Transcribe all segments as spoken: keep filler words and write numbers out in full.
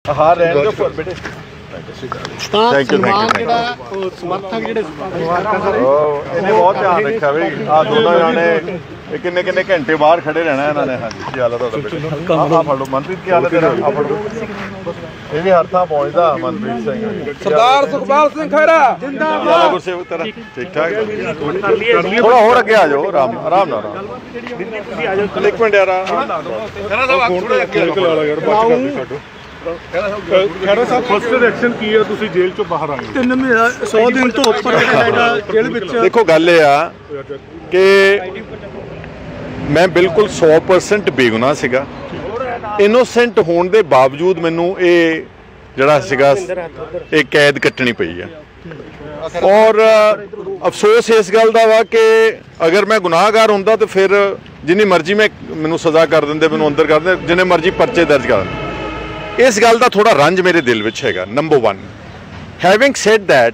हाँ रहने दो बेटे थैंक यू थैंक यू समर्थक ਜਿਹੜੇ ਇਹਨੇ ਬਹੁਤ ਧਿਆਨ ਰੱਖਿਆ ਵੀ ਆ ਦੋਨੋਂ ਜਾਣੇ ਇਹ ਕਿੰਨੇ ਕਿੰਨੇ ਘੰਟੇ ਬਾਹਰ ਖੜੇ ਰਹਿਣਾ ਇਹਨਾਂ ਨੇ। ਹਾਂਜੀ ਕੀ ਹਾਲ ਹੈ ਤੁਹਾਡਾ ਬੇਟਾ? ਆਹ ਫੜ ਲਓ ਮਨਪ੍ਰੀਤ, ਕੀ ਹਾਲ ਹੈ ਤੇਰਾ? ਆ ਫੜ ਲਓ, ਇਹ ਵੀ ਹਰ ਥਾਂ ਪਹੁੰਚਦਾ ਮਨਪ੍ਰੀਤ ਸਿੰਘ। ਸਰਦਾਰ ਸੁਖਪਾਲ ਸਿੰਘ ਖਹਿਰਾ ਜਿੰਦਾਬਾਦ। ਗੁਰਸੇਵਕ ਤੇਰਾ ਠੀਕ ਠਾਕ? ਥੋੜਾ ਹੋਰ ਅੱਗੇ ਆ ਜਾਓ, ਆਰਾਮ ਆਰਾਮ ਨਾਲ ਇੱਕ ਮਿੰਟ ਯਾਰ। ਖਹਿਰਾ ਸਾਹਿਬ ਥੋੜਾ ਅੱਗੇ ਲਾ ਲਾ ਯਾਰ, ਬਾਤ ਕਰਦੀ ਸਾਡੋ। ਖਹਿਰਾ ਸਾਹਿਬ ਫਸਟ ਰਿਐਕਸ਼ਨ ਕੀ ਹੈ? ਤੁਸੀਂ ਜੇਲ੍ਹ ਚੋਂ ਬਾਹਰ ਆਏ ਤਿੰਨ ਮਹੀਨੇ ਸੌ ਦਿਨ ਤੋਂ ਉੱਪਰ ਜੇਲ੍ਹ ਵਿੱਚ। ਦੇਖੋ ਗੱਲ ਇਹ ਆ ਕਿ ਮੈਂ ਬਿਲਕੁਲ ਸੌ ਪਰਸੈਂਟ ਬੇਗੁਨਾਹ ਸੀਗਾ। ਇਨੋਸੈਂਟ ਹੋਣ ਦੇ ਬਾਵਜੂਦ ਮੈਨੂੰ ਇਹ ਜਿਹੜਾ ਸੀਗਾ ਇਹ ਕੈਦ ਕੱਟਣੀ ਪਈ ਆ। ਔਰ ਅਫਸੋਸ ਇਸ ਗੱਲ ਦਾ ਵਾ ਕਿ ਅਗਰ ਮੈਂ ਗੁਨਾਹਗਾਰ ਹੁੰਦਾ ਤਾਂ ਫਿਰ ਜਿੰਨੀ ਮਰਜ਼ੀ ਮੈਂ ਮੈਨੂੰ ਸਜ਼ਾ ਕਰ ਦਿੰਦੇ, ਮੈਨੂੰ ਅੰਦਰ ਕਰ ਦਿੰਦੇ, ਜਿੰਨੇ ਮਰਜ਼ੀ ਪਰਚੇ ਦਰਜ ਕਰ ਦਿੰਦੇ। ਇਸ ਗੱਲ ਦਾ ਥੋੜਾ ਰੰਜ ਮੇਰੇ ਦਿਲ ਵਿੱਚ ਹੈਗਾ। Number one, having said that,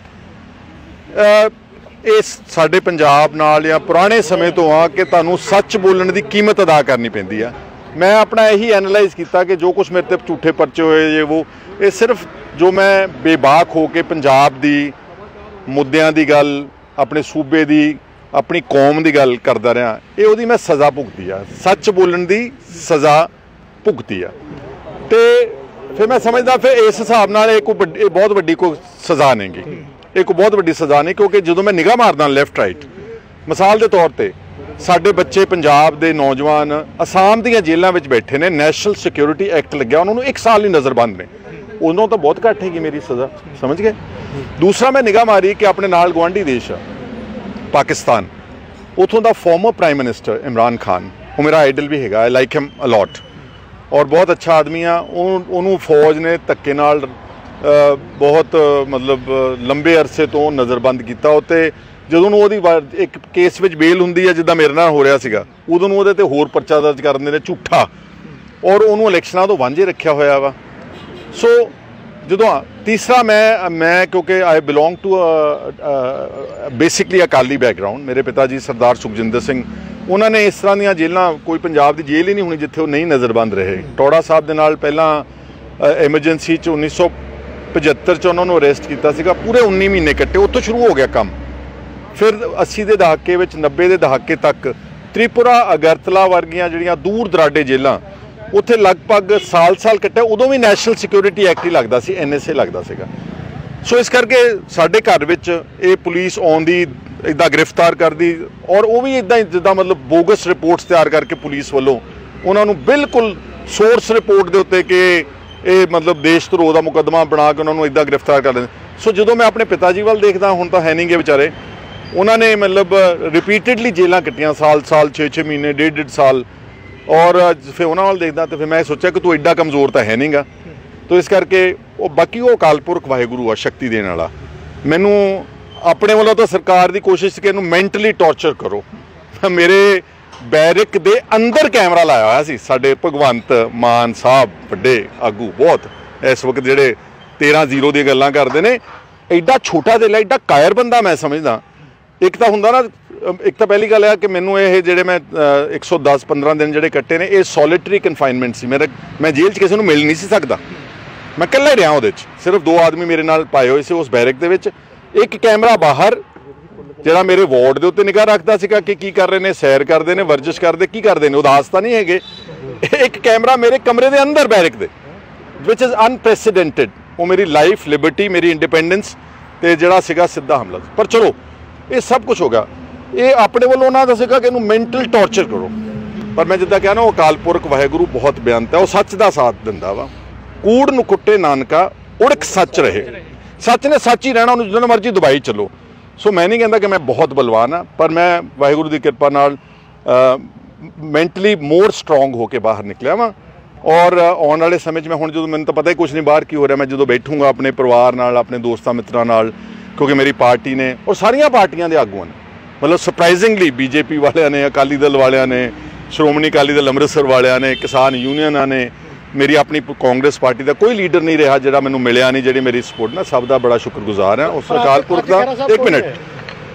ਇਸ ਸਾਡੇ ਪੰਜਾਬ ਨਾਲ ਜਾਂ ਪੁਰਾਣੇ ਸਮੇਂ ਤੋਂ ਆ ਕਿ ਤੁਹਾਨੂੰ ਸੱਚ ਬੋਲਣ ਦੀ ਕੀਮਤ ਅਦਾ ਕਰਨੀ ਪੈਂਦੀ ਆ। ਮੈਂ ਆਪਣਾ ਇਹੀ ਐਨਾਲਾਈਜ਼ ਕੀਤਾ ਕਿ ਜੋ ਕੁਛ ਮੇਰੇ ਤੇ ਝੂਠੇ ਪਰਚੇ ਹੋਏ ਜੇ ਉਹ ਇਹ ਸਿਰਫ ਜੋ ਮੈਂ ਬੇਬਾਕ ਹੋ ਕੇ ਪੰਜਾਬ ਦੀ ਮੁੱਦਿਆਂ ਦੀ ਗੱਲ, ਆਪਣੇ ਸੂਬੇ ਦੀ, ਆਪਣੀ ਕੌਮ ਦੀ ਗੱਲ ਕਰਦਾ ਰਿਹਾ, ਇਹ ਉਹਦੀ ਮੈਂ ਸਜ਼ਾ ਭੁਗਤੀ ਆ। ਸੱਚ ਬੋਲਣ ਦੀ ਸਜ਼ਾ ਭੁਗਤੀ ਆ। ਤੇ ਫਿਰ ਮੈਂ ਸਮਝਦਾ ਫਿਰ ਇਸ ਹਿਸਾਬ ਨਾਲ ਇਹ ਕੋਈ ਬਹੁਤ ਵੱਡੀ ਕੋਈ ਸਜ਼ਾ ਨਹੀਂ ਗੀ, ਇਹ ਕੋਈ ਬਹੁਤ ਵੱਡੀ ਸਜ਼ਾ ਨਹੀਂ। ਕਿਉਂਕਿ ਜਦੋਂ ਮੈਂ ਨਿਗਾਹ ਮਾਰਦਾ ਲੈਫਟ ਰਾਈਟ, ਮਿਸਾਲ ਦੇ ਤੌਰ ਤੇ ਸਾਡੇ ਬੱਚੇ ਪੰਜਾਬ ਦੇ ਨੌਜਵਾਨ ਅਸਾਮ ਦੀਆਂ ਜੇਲ੍ਹਾਂ ਵਿੱਚ ਬੈਠੇ ਨੇ, ਨੈਸ਼ਨਲ ਸਿਕਿਉਰਿਟੀ ਐਕਟ ਲੱਗਿਆ, ਉਹਨਾਂ ਨੂੰ ਇੱਕ ਸਾਲ ਲਈ ਨਜ਼ਰਬੰਦ ਨੇ। ਉਦੋਂ ਤਾਂ ਬਹੁਤ ਘੱਟ ਹੈਗੀ ਮੇਰੀ ਸਜ਼ਾ, ਸਮਝ ਗਏ। ਦੂਸਰਾ ਮੈਂ ਨਿਗਾਹ ਮਾਰੀ ਕਿ ਆਪਣੇ ਨਾਲ ਗੁਆਂਢੀ ਦੇਸ਼ ਆ ਪਾਕਿਸਤਾਨ, ਉੱਥੋਂ ਦਾ former prime minister Imran Khan, ਉਹ ਮੇਰਾ ਆਈਡਲ ਵੀ ਹੈਗਾ, ਆਈ ਲਾਈਕ ਹਿਮ ਅਲੋਟ, ਔਰ ਬਹੁਤ ਅੱਛਾ ਆਦਮੀ ਆ। ਉਹਨੂੰ ਫੌਜ ਨੇ ਧੱਕੇ ਨਾਲ ਬਹੁਤ ਮਤਲਬ ਲੰਬੇ ਅਰਸੇ ਤੋਂ ਨਜ਼ਰਬੰਦ ਕੀਤਾ। ਉੱਤੇ ਜਦੋਂ ਨੂੰ ਉਹਦੀ ਇੱਕ ਕੇਸ ਵਿੱਚ ਬੇਲ ਹੁੰਦੀ ਹੈ, ਜਿੱਦਾਂ ਮੇਰੇ ਨਾਲ ਹੋ ਰਿਹਾ ਸੀਗਾ, ਉਦੋਂ ਨੂੰ ਉਹਦੇ ਤੇ ਹੋਰ ਪਰਚਾ ਦਰਜ ਕਰ ਦਿੰਦੇ ਨੇ ਝੂਠਾ, ਔਰ ਉਹਨੂੰ ਇਲੈਕਸ਼ਨਾਂ ਤੋਂ ਵਾਂਝੇ ਰੱਖਿਆ ਹੋਇਆ ਵਾ। ਸੋ ਜਦੋਂ ਤੀਸਰਾ ਮੈਂ ਮੈਂ ਕਿਉਂਕਿ I belong to basically Akali background, ਮੇਰੇ ਪਿਤਾ ਜੀ ਸਰਦਾਰ ਸੁਖਜਿੰਦਰ ਸਿੰਘ, ਉਹਨਾਂ ਨੇ ਇਸ ਤਰ੍ਹਾਂ ਦੀਆਂ ਜੇਲ੍ਹਾਂ, ਕੋਈ ਪੰਜਾਬ ਦੀ ਜੇਲ੍ਹ ਹੀ ਨਹੀਂ ਹੋਣੀ ਜਿੱਥੇ ਉਹ ਨਹੀਂ ਨਜ਼ਰਬੰਦ ਰਹੇ। ਟੌੜਾ ਸਾਹਿਬ ਦੇ ਨਾਲ ਪਹਿਲਾਂ ਐਮਰਜੈਂਸੀ 'ਚ ਉੱਨੀ ਸੌ ਪਝੱਤਰ 'ਚ ਉਹਨਾਂ ਨੂੰ ਅਰੈਸਟ ਕੀਤਾ ਸੀਗਾ, ਪੂਰੇ ਉੱਨੀ ਮਹੀਨੇ ਕੱਟੇ, ਉੱਥੋਂ ਸ਼ੁਰੂ ਹੋ ਗਿਆ ਕੰਮ। ਫਿਰ ਅੱਸੀ ਦੇ ਦਹਾਕੇ ਵਿੱਚ, ਨੱਬੇ ਦੇ ਦਹਾਕੇ ਤੱਕ ਤ੍ਰਿਪੁਰਾ, ਅਗਰਤਲਾ ਵਰਗੀਆਂ ਜਿਹੜੀਆਂ ਦੂਰ ਦਰਾਡੇ ਜੇਲ੍ਹਾਂ, ਉੱਥੇ ਲਗਭਗ ਸਾਲ ਸਾਲ ਕੱਟਿਆ। ਉਦੋਂ ਵੀ ਨੈਸ਼ਨਲ ਸਿਕਿਉਰਿਟੀ ਐਕਟ ਹੀ ਲੱਗਦਾ ਸੀ, ਐਨ ਐਸ ਏ ਲੱਗਦਾ ਸੀਗਾ। ਸੋ ਇਸ ਕਰਕੇ ਸਾਡੇ ਘਰ ਵਿੱਚ ਇਹ ਪੁਲਿਸ ਆਉਂਦੀ, ਇੱਦਾਂ ਗ੍ਰਿਫਤਾਰ ਕਰਦੀ, ਔਰ ਉਹ ਵੀ ਇੱਦਾਂ ਜਿੱਦਾਂ ਮਤਲਬ ਬੋਗਸ ਰਿਪੋਰਟਸ ਤਿਆਰ ਕਰਕੇ ਪੁਲਿਸ ਵੱਲੋਂ ਉਹਨਾਂ ਨੂੰ ਬਿਲਕੁਲ ਸੋਰਸ ਰਿਪੋਰਟ ਦੇ ਉੱਤੇ ਕਿ ਇਹ ਮਤਲਬ ਦੇਸ਼ ਧਰੋਹ ਦਾ ਮੁਕੱਦਮਾ ਬਣਾ ਕੇ ਉਹਨਾਂ ਨੂੰ ਇੱਦਾਂ ਗ੍ਰਿਫਤਾਰ ਕਰ ਦਿੰਦੇ। ਸੋ ਜਦੋਂ ਮੈਂ ਆਪਣੇ ਪਿਤਾ ਜੀ ਵੱਲ ਦੇਖਦਾ, ਹੁਣ ਤਾਂ ਹੈ ਨਹੀਂ ਗੇ ਵਿਚਾਰੇ, ਉਹਨਾਂ ਨੇ ਮਤਲਬ ਰਿਪੀਟਡਲੀ ਜੇਲ੍ਹਾਂ ਕੱਟੀਆਂ, ਸਾਲ ਸਾਲ ਛੇ ਛੇ ਮਹੀਨੇ, ਡੇਢ ਡੇਢ ਸਾਲ। ਔਰ ਫਿਰ ਉਹਨਾਂ ਵੱਲ ਦੇਖਦਾ ਤਾਂ ਫਿਰ ਮੈਂ ਸੋਚਿਆ ਕਿ ਤੂੰ ਐਡਾ ਕਮਜ਼ੋਰ ਤਾਂ ਹੈ ਨਹੀਂ ਗਾ। ਤੋ ਇਸ ਕਰਕੇ ਉਹ ਬਾਕੀ ਉਹ ਅਕਾਲ ਪੁਰਖ ਵਾਹਿਗੁਰੂ ਆ, ਸ਼ਕਤੀ ਦੇਣ ਵਾਲਾ। ਮੈਨੂੰ ਆਪਣੇ ਵੱਲੋਂ ਤਾਂ ਸਰਕਾਰ ਦੀ ਕੋਸ਼ਿਸ਼ ਕਿ ਇਹਨੂੰ ਮੈਂਟਲੀ ਟੌਰਚਰ ਕਰੋ। ਮੇਰੇ ਬੈਰਕ ਦੇ ਅੰਦਰ ਕੈਮਰਾ ਲਾਇਆ ਹੋਇਆ ਸੀ ਸਾਡੇ ਭਗਵੰਤ ਮਾਨ ਸਾਹਿਬ, ਵੱਡੇ ਆਗੂ ਬਹੁਤ ਇਸ ਵਕਤ, ਜਿਹੜੇ ਤੇਰਾਂ ਜ਼ੀਰੋ ਦੀਆਂ ਗੱਲਾਂ ਕਰਦੇ ਨੇ। ਐਡਾ ਛੋਟਾ ਦਿਲ, ਐਡਾ ਕਾਇਰ ਬੰਦਾ ਮੈਂ ਸਮਝਦਾ। ਇੱਕ ਤਾਂ ਹੁੰਦਾ ਨਾ, ਇੱਕ ਤਾਂ ਪਹਿਲੀ ਗੱਲ ਆ ਕਿ ਮੈਨੂੰ ਇਹ ਜਿਹੜੇ ਮੈਂ ਇੱਕ ਸੌ ਦਸ ਪੰਦਰਾਂ ਦਿਨ ਜਿਹੜੇ ਕੱਟੇ ਨੇ, ਇਹ ਸੋਲਿਟਰੀ ਕਨਫਾਈਨਮੈਂਟ ਸੀ ਮੇਰਾ। ਮੈਂ ਜੇਲ੍ਹ 'ਚ ਕਿਸੇ ਨੂੰ ਮਿਲ ਨਹੀਂ ਸੀ ਸਕਦਾ, ਮੈਂ ਇਕੱਲਾ ਹੀ ਰਿਹਾ ਉਹਦੇ 'ਚ। ਸਿਰਫ ਦੋ ਆਦਮੀ ਮੇਰੇ ਨਾਲ ਪਾਏ ਹੋਏ ਸੀ ਉਸ ਬੈਰਕ ਦੇ ਵਿੱਚ। ਇੱਕ ਕੈਮਰਾ ਬਾਹਰ ਜਿਹੜਾ ਮੇਰੇ ਵਾਰਡ ਦੇ ਉੱਤੇ ਨਿਗਾਹ ਰੱਖਦਾ ਸੀਗਾ ਕਿ ਕੀ ਕਰ ਰਹੇ ਨੇ, ਸੈਰ ਕਰਦੇ ਨੇ, ਵਰਜਿਸ਼ ਕਰਦੇ, ਕੀ ਕਰਦੇ ਨੇ, ਉਦਾਸ ਤਾਂ ਨਹੀਂ ਹੈਗੇ। ਇੱਕ ਕੈਮਰਾ ਮੇਰੇ ਕਮਰੇ ਦੇ ਅੰਦਰ ਬੈਰਕ ਦੇ, ਵਿਚ ਇਜ਼ ਅਨਪ੍ਰੈਸੀਡੈਂਟਡ। ਉਹ ਮੇਰੀ ਲਾਈਫ, ਲਿਬਰਟੀ, ਮੇਰੀ ਇੰਡੀਪੈਂਡੈਂਸ ਤੇ ਜਿਹੜਾ ਸੀਗਾ ਸਿੱਧਾ ਹਮਲਾ। ਪਰ ਚਲੋ ਇਹ ਸਭ ਕੁਛ ਹੋ ਗਿਆ। ਇਹ ਆਪਣੇ ਵੱਲੋਂ ਉਹਨਾਂ ਦਾ ਸੀਗਾ ਕਿ ਇਹਨੂੰ ਮੈਂਟਲ ਟੌਰਚਰ ਕਰੋ। ਪਰ ਮੈਂ ਜਿੱਦਾਂ ਕਿਹਾ ਨਾ, ਉਹ ਅਕਾਲ ਪੁਰਖ ਵਾਹਿਗੁਰੂ ਬਹੁਤ ਬਿਆਨਤ ਹੈ, ਉਹ ਸੱਚ ਦਾ ਸਾਥ ਦਿੰਦਾ ਵਾ। ਕੂੜ ਨੂੰ ਕੁੱਟੇ ਨਾਨਕਾ, ਉੜਕ ਸੱਚ ਰਹੇ। ਸੱਚ ਨੇ ਸੱਚ ਹੀ ਰਹਿਣਾ, ਉਹਨੂੰ ਜਿੰਨਾ ਮਰਜ਼ੀ ਦਬਾਈ ਚੱਲੋ। ਸੋ ਮੈਂ ਨਹੀਂ ਕਹਿੰਦਾ ਕਿ ਮੈਂ ਬਹੁਤ ਬਲਵਾਨ ਹਾਂ, ਪਰ ਮੈਂ ਵਾਹਿਗੁਰੂ ਦੀ ਕਿਰਪਾ ਨਾਲ ਮੈਂਟਲੀ ਮੋਰ ਸਟਰੋਂਗ ਹੋ ਕੇ ਬਾਹਰ ਨਿਕਲਿਆ ਵਾਂ। ਔਰ ਆਉਣ ਵਾਲੇ ਸਮੇਂ 'ਚ ਮੈਂ ਹੁਣ ਜਦੋਂ ਮੈਨੂੰ ਤਾਂ ਪਤਾ ਹੀ ਕੁਛ ਨਹੀਂ ਬਾਹਰ ਕੀ ਹੋ ਰਿਹਾ, ਮੈਂ ਜਦੋਂ ਬੈਠੂੰਗਾ ਆਪਣੇ ਪਰਿਵਾਰ ਨਾਲ, ਆਪਣੇ ਦੋਸਤਾਂ ਮਿੱਤਰਾਂ ਨਾਲ, ਕਿਉਂਕਿ ਮੇਰੀ ਪਾਰਟੀ ਨੇ ਔਰ ਸਾਰੀਆਂ ਪਾਰਟੀਆਂ ਦੇ ਆਗੂਆਂ ਨੇ, ਮਤਲਬ ਸਰਪ੍ਰਾਈਜ਼ਿੰਗਲੀ ਬੀਜੇਪੀ ਵਾਲਿਆਂ ਨੇ, ਅਕਾਲੀ ਦਲ ਵਾਲਿਆਂ ਨੇ, ਸ਼੍ਰੋਮਣੀ ਅਕਾਲੀ ਦਲ ਅੰਮ੍ਰਿਤਸਰ ਵਾਲਿਆਂ ਨੇ, ਕਿਸਾਨ ਯੂਨੀਅਨਾਂ ਨੇ, ਮੇਰੀ ਆਪਣੀ ਕਾਂਗਰਸ ਪਾਰਟੀ ਦਾ ਕੋਈ ਲੀਡਰ ਨਹੀਂ ਰਿਹਾ ਜਿਹੜਾ ਮੈਨੂੰ ਮਿਲਿਆ ਨਹੀਂ, ਜਿਹੜੀ ਮੇਰੀ ਸਪੋਰਟ ਨਾਲ। ਸਭ ਦਾ ਬੜਾ ਸ਼ੁਕਰਗੁਜ਼ਾਰ ਹਾਂ ਉਸ ਅਕਾਲ ਪੁਰਖ ਦਾ। ਇੱਕ ਮਿੰਟ,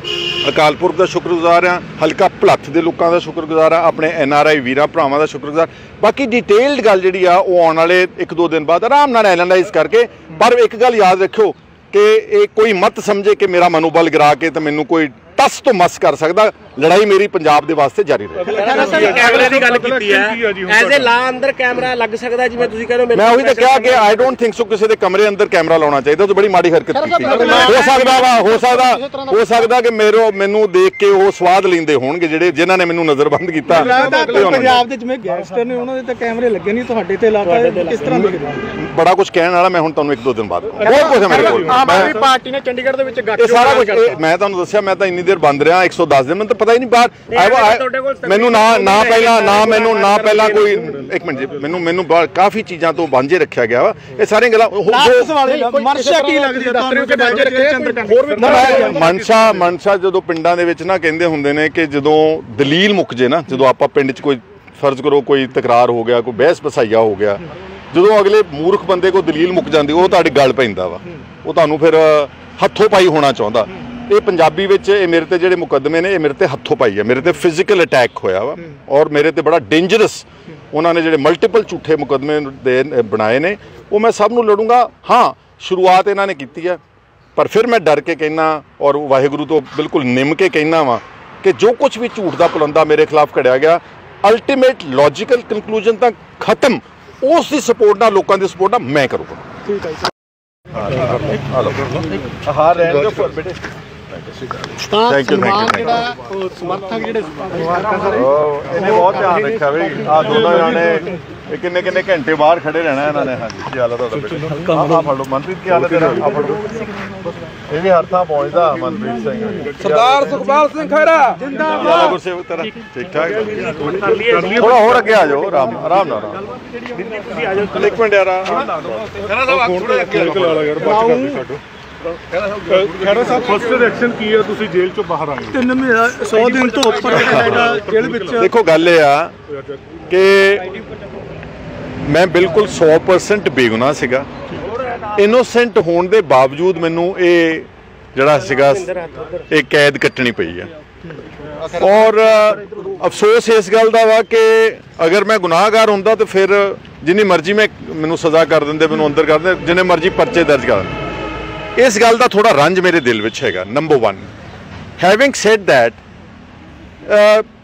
ਅਕਾਲ ਪੁਰਖ ਦਾ ਸ਼ੁਕਰਗੁਜ਼ਾਰ ਹਾਂ, ਹਲਕਾ ਭਲੱਥ ਦੇ ਲੋਕਾਂ ਦਾ ਸ਼ੁਕਰਗੁਜ਼ਾਰ ਹਾਂ, ਆਪਣੇ ਐਨ ਆਰ ਆਈ ਵੀਰਾਂ ਭਰਾਵਾਂ ਦਾ ਸ਼ੁਕਰਗੁਜ਼ਾਰ। ਬਾਕੀ ਡਿਟੇਲਡ ਗੱਲ ਜਿਹੜੀ ਆ ਉਹ ਆਉਣ ਵਾਲੇ ਇੱਕ ਦੋ ਦਿਨ ਬਾਅਦ ਆਰਾਮ ਨਾਲ ਐਨਾਲਾਈਜ਼ ਕਰਕੇ, ਪਰ ਇੱਕ ਗੱਲ ਯਾਦ ਰੱਖਿਓ ਕਿ ਇਹ ਕੋਈ ਮਤ ਸਮਝੇ ਕਿ ਮੇਰਾ ਮਨੋਬਲ ਗਿਰਾ ਕੇ ਤੇ ਮੈਨੂੰ ਕੋਈ ਟਸ ਤੋਂ ਮਸ ਕਰ ਸਕਦਾ। ਲੜਾਈ ਮੇਰੀ ਪੰਜਾਬ ਦੇ ਵਾਸਤੇ ਜਾਰੀ ਰਹੇ। ਕੈਮਰੇ ਦੀ ਗੱਲ ਕੀਤੀ ਹੈ, ਐਜ਼ ਅ ਲਾ ਅੰਦਰ ਕੈਮਰਾ ਲੱਗ ਸਕਦਾ ਜਿਵੇਂ ਤੁਸੀਂ ਕਹਿੰਦੇ ਹੋ। ਮੈਂ ਉਹੀ ਤਾਂ ਕਿਹਾ ਕਿ ਆਈ ਡੋਂਟ ਥਿੰਕ ਸੋ ਕਿਸੇ ਦੇ ਕਮਰੇ ਅੰਦਰ ਕੈਮਰਾ ਲਾਉਣਾ ਚਾਹੀਦਾ। ਉਹ ਤਾਂ ਬੜੀ ਮਾੜੀ ਹਰਕਤ ਕੀਤੀ। ਹੋ ਸਕਦਾ ਵਾ ਹੋ ਸਕਦਾ ਹੋ ਸਕਦਾ ਕਿ ਮੇਰੇ ਮੈਨੂੰ ਦੇਖ ਕੇ ਉਹ ਸਵਾਦ ਲੈਂਦੇ ਹੋਣਗੇ ਜਿਹੜੇ ਜਿਨ੍ਹਾਂ ਨੇ ਮੈਨੂੰ ਨਜ਼ਰਬੰਦ ਕੀਤਾ। ਪੰਜਾਬ ਦੇ ਜਿਵੇਂ ਗੈਂਗਸਟਰ ਨੇ ਉਹਨਾਂ ਦੇ ਤਾਂ ਕੈਮਰੇ ਲੱਗੇ ਨਹੀਂ, ਤੁਹਾਡੇ ਤੇ ਇਲਾਕਾ ਕਿਸ ਤਰ੍ਹਾਂ ਦੇ? ਬੜਾ ਕੁਝ ਕਹਿਣ ਵਾਲਾ ਮੈਂ ਹੁਣ ਤੁਹਾਨੂੰ ਇੱਕ ਦੋ ਦਿਨ ਬਾਅਦ ਬਹੁਤ ਕੁਝ ਹੈ ਮੇਰੇ ਕੋਲ। ਆਮ ਆਦਮੀ ਪਾਰਟੀ ਨੇ ਚੰਡੀਗੜ੍ਹ ਦੇ ਵਿੱਚ ਗੱਠ ਇਹ ਸਾਰਾ ਕੁਝ ਮੈਂ ਤੁਹਾਨੂੰ ਦੱਸਿਆ। ਮੈਂ ਤਾਂ ਇੰਨੀ ਦੇਰ ਬੰਦ ਰਿਹਾ ਇੱਕ ਸੌ ਦਸ ਦਿਨ, ਮੈਨੂੰ ਤਾਂ ਪਤਾ ਹੀ ਨਹੀਂ ਬਾਹਰ ਮੈਨੂੰ ਨਾ ਨਾ ਪਹਿਲਾਂ ਨਾ ਮੈਨੂੰ ਨਾ ਪਹਿਲਾਂ ਕੋਈ ਇੱਕ ਮਿੰਟ ਜੀ ਮੈਨੂੰ ਮੈਨੂੰ ਕਾਫੀ ਚੀਜ਼ਾਂ ਤੋਂ ਵਾਂਝੇ ਰੱਖਿਆ ਗਿਆ ਵਾ। ਇਹ ਸਾਰੀਆਂ ਗੱਲਾਂ ਮਨਸ਼ਾ ਕੀ ਲੱਗਦੀ ਹੈ ਤੁਹਾਨੂੰ? ਮਨਸ਼ਾ ਮਨਸ਼ਾ ਜਦੋਂ ਪਿੰਡਾਂ ਦੇ ਵਿੱਚ ਨਾ ਕਹਿੰਦੇ ਹੁੰਦੇ ਨੇ ਕਿ ਜਦੋਂ ਦਲੀਲ ਮੁੱਕ ਜੇ ਨਾ, ਜਦੋਂ ਆਪਾਂ ਪਿੰਡ 'ਚ ਕੋਈ ਫਰਜ਼ ਕਰੋ ਕੋਈ ਤਕਰਾਰ ਹੋ ਗਿਆ, ਕੋਈ ਬਹਿਸ ਬਸਾਈਆ ਹੋ ਗਿਆ, ਜਦੋਂ ਅਗਲੇ ਮੂਰਖ ਬੰਦੇ ਕੋਲ ਦਲੀਲ ਮੁੱਕ ਜਾਂਦੀ ਉਹ ਤੁਹਾਡੇ ਗਲ ਪੈਂਦਾ ਵਾ, ਉਹ ਤੁਹਾਨੂੰ ਫਿਰ ਹੱਥੋਂ ਪਾਈ ਹੋਣਾ ਚਾਹੁੰਦਾ। ਇਹ ਪੰਜਾਬੀ ਵਿੱਚ ਇਹ ਮੇਰੇ ਤੇ ਜਿਹੜੇ ਮੁਕੱਦਮੇ ਨੇ ਇਹ ਮੇਰੇ ਤੇ ਹੱਥੋਂ ਪਾਈ ਹੈ, ਮੇਰੇ ਤੇ ਫਿਜ਼ੀਕਲ ਅਟੈਕ ਹੋਇਆ ਵਾ ਔਰ ਮੇਰੇ ਤੇ ਬੜਾ ਡੇਂਜਰਸ ਉਹਨਾਂ ਨੇ ਜਿਹੜੇ ਮਲਟੀਪਲ ਝੂਠੇ ਮੁਕੱਦਮੇ ਦੇ ਬਣਾਏ ਨੇ ਉਹ ਮੈਂ ਸਭ ਨੂੰ ਲੜੂੰਗਾ। ਹਾਂ ਸ਼ੁਰੂਆਤ ਇਹਨਾਂ ਨੇ ਕੀਤੀ ਹੈ, ਪਰ ਫਿਰ ਮੈਂ ਡਰ ਕੇ ਕਹਿਣਾ ਔਰ ਵਾਹਿਗੁਰੂ ਤੋਂ ਬਿਲਕੁਲ ਨਿੰਮ ਕੇ ਕਹਿਣਾ ਵਾ ਕਿ ਜੋ ਕੁਝ ਵੀ ਝੂਠ ਦਾ ਪੁਲੰਦਾ ਮੇਰੇ ਖਿਲਾਫ ਘੜਿਆ ਗਿਆ ਅਲਟੀਮੇਟ ਲੌਜੀਕਲ ਕੰਕਲੂਜਨ ਤੱਕ ਖਤਮ ਉਸ ਦੀ ਸਪੋਰਟ ਨਾਲ, ਲੋਕਾਂ ਦੀ ਸਪੋਰਟ ਨਾਲ ਮੈਂ ਕਰੂੰਗਾ। ਠੀਕ ਹੈ ਹਾਂ ਰਹਿਣ ਦਿਓ ਬੇਟੇ। ਥੈਂਕ ਯੂ ਥੈਂਕ ਯੂ ਸਮਰਥਕ ਜਿਹੜੇ ਇਹਨੇ ਬਹੁਤ ਧਿਆਨ ਰੱਖਿਆ ਵੀ ਆ ਦੋਨੋਂ ਜਾਣੇ ਇਹ ਕਿੰਨੇ ਕਿੰਨੇ ਘੰਟੇ ਬਾਹਰ ਖੜੇ ਰਹਿਣਾ ਇਹਨਾਂ ਨੇ। ਹਾਂਜੀ ਕੀ ਹਾਲ ਹੈ ਤੁਹਾਡਾ ਬੇਟਾ? ਆ ਫੜ ਲਓ ਮਨਪ੍ਰੀਤ, ਕੀ ਹਾਲ ਹੈ ਤੇਰਾ? ਆ ਫੜ ਲਓ ਇਹ ਵੀ ਹਰ ਥਾਂ ਪਹੁੰਚਦਾ ਮਨਪ੍ਰੀਤ ਸਿੰਘ। ਸਰਦਾਰ ਸੁਖਪਾਲ ਸਿੰਘ ਖਹਿਰਾ ਜਿੰਦਾਬਾਦ। ਗੁਰਸੇਵਕ ਤੇਰਾ ਠੀਕ ਠਾਕ? ਥੋੜਾ ਹੋਰ ਅੱਗੇ ਆ ਜਾਓ ਆਰਾਮ ਆਰਾਮ ਨਾਲ। ਇੱਕ ਮਿੰਟ ਯਾਰ ਖਹਿਰਾ ਸਾਹਿਬ ਫਸਟ ਰਿਐਕਸ਼ਨ ਕੀ ਹੈ? ਤੁਸੀਂ ਜੇਲ੍ਹ ਚੋਂ ਬਾਹਰ ਆਏ ਤਿੰਨ ਮਹੀਨੇ ਸੌ ਦਿਨ ਤੋਂ ਉੱਪਰ ਹੈਗਾ ਜੇਲ੍ਹ ਵਿੱਚ। ਦੇਖੋ ਗੱਲ ਇਹ ਆ ਕਿ ਮੈਂ ਬਿਲਕੁਲ ਸੌ ਪਰਸੈਂਟ ਬੇਗੁਨਾਹ ਸੀਗਾ। ਇਨੋਸੈਂਟ ਹੋਣ ਦੇ ਬਾਵਜੂਦ ਮੈਨੂੰ ਇਹ ਜਿਹੜਾ ਸੀਗਾ ਇਹ ਕੈਦ ਕੱਟਣੀ ਪਈ ਆ ਔਰ ਅਫਸੋਸ ਇਸ ਗੱਲ ਦਾ ਵਾ ਕਿ ਅਗਰ ਮੈਂ ਗੁਨਾਹਗਾਰ ਹੁੰਦਾ ਤਾਂ ਫਿਰ ਜਿੰਨੀ ਮਰਜ਼ੀ ਮੈਂ ਮੈਨੂੰ ਸਜ਼ਾ ਕਰ ਦਿੰਦੇ, ਮੈਨੂੰ ਅੰਦਰ ਕਰ ਦਿੰਦੇ, ਜਿੰਨੇ ਮਰਜ਼ੀ ਪਰਚੇ ਦਰਜ ਕਰ ਦਿੰਦੇ। ਇਸ ਗੱਲ ਦਾ ਥੋੜਾ ਰੰਜ ਮੇਰੇ ਦਿਲ ਵਿੱਚ ਹੈਗਾ। Number one, having said that